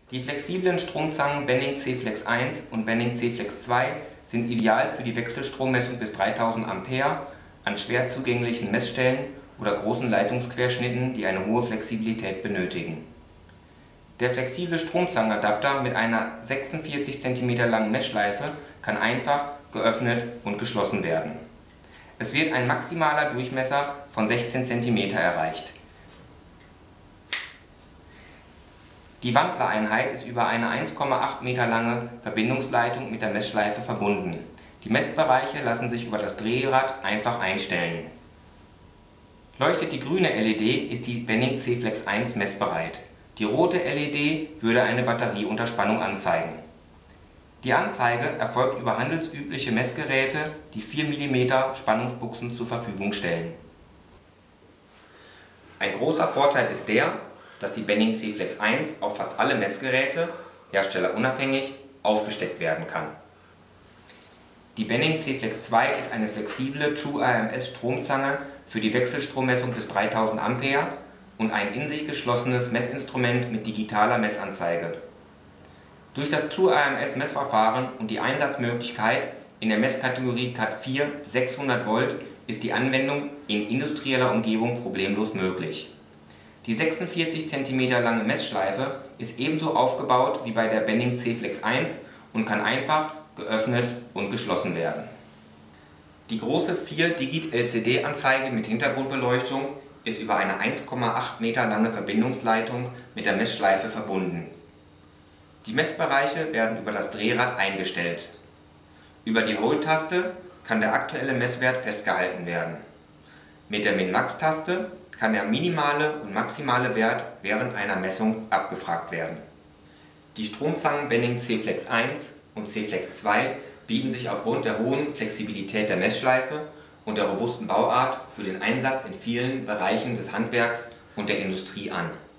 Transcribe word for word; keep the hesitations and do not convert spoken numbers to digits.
Die flexiblen Stromzangen Benning C Flex eins und Benning C Flex zwei sind ideal für die Wechselstrommessung bis dreitausend Ampere an schwer zugänglichen Messstellen oder großen Leitungsquerschnitten, die eine hohe Flexibilität benötigen. Der flexible Stromzangenadapter mit einer sechsundvierzig Zentimeter langen Messschleife kann einfach geöffnet und geschlossen werden. Es wird ein maximaler Durchmesser von sechzehn Zentimeter erreicht. Die Wandlereinheit ist über eine eins Komma acht Meter lange Verbindungsleitung mit der Messschleife verbunden. Die Messbereiche lassen sich über das Drehrad einfach einstellen. Leuchtet die grüne L E D, ist die Benning C Flex eins messbereit. Die rote L E D würde eine Batterieunterspannung anzeigen. Die Anzeige erfolgt über handelsübliche Messgeräte, die vier Millimeter Spannungsbuchsen zur Verfügung stellen. Ein großer Vorteil ist der, dass die Benning C Flex eins auf fast alle Messgeräte, herstellerunabhängig, aufgesteckt werden kann. Die Benning C Flex zwei ist eine flexible True A M S Stromzange für die Wechselstrommessung bis dreitausend Ampere und ein in sich geschlossenes Messinstrument mit digitaler Messanzeige. Durch das True A M S Messverfahren und die Einsatzmöglichkeit in der Messkategorie Cat vier sechshundert Volt ist die Anwendung in industrieller Umgebung problemlos möglich. Die sechsundvierzig Zentimeter lange Messschleife ist ebenso aufgebaut wie bei der Benning C Flex eins und kann einfach geöffnet und geschlossen werden. Die große vier Digit L C D-Anzeige mit Hintergrundbeleuchtung ist über eine eins Komma acht Meter lange Verbindungsleitung mit der Messschleife verbunden. Die Messbereiche werden über das Drehrad eingestellt. Über die Hold-Taste kann der aktuelle Messwert festgehalten werden. Mit der Min-Max-Taste kann der minimale und maximale Wert während einer Messung abgefragt werden. Die Stromzangen Benning C Flex eins und C Flex zwei bieten sich aufgrund der hohen Flexibilität der Messschleife und der robusten Bauart für den Einsatz in vielen Bereichen des Handwerks und der Industrie an.